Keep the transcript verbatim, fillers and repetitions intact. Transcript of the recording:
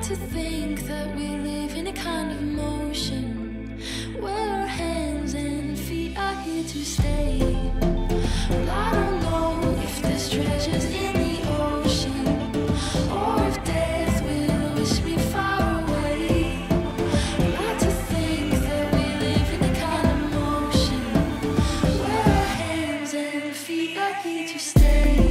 to think that we live in a kind of motion where our hands and feet are here to stay. Well, I don't know if there's treasures in the ocean or if death will wish me far away. I like to think that we live in a kind of motion where our hands and feet are here to stay.